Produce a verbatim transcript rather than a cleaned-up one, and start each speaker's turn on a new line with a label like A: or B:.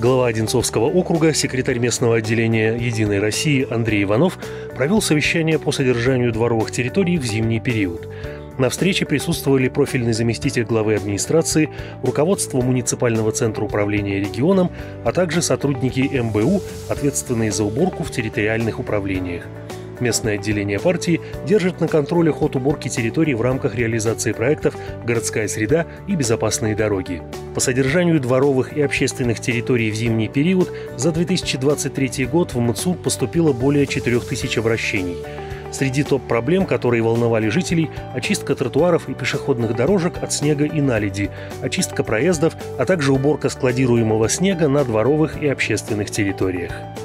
A: Глава Одинцовского округа, секретарь местного отделения «Единой России» Андрей Иванов провел совещание по содержанию дворовых территорий в зимний период. На встрече присутствовали профильный заместитель главы администрации, руководство муниципального центра управления регионом, а также сотрудники эм бэ у, ответственные за уборку в территориальных управлениях. Местное отделение партии держит на контроле ход уборки территорий в рамках реализации проектов «Городская среда» и «Безопасные дороги». По содержанию дворовых и общественных территорий в зимний период за две тысячи двадцать третий год в МЦУ поступило более четырех тысяч обращений. Среди топ-проблем, которые волновали жителей, очистка тротуаров и пешеходных дорожек от снега и наледи, очистка проездов, а также уборка складируемого снега на дворовых и общественных территориях.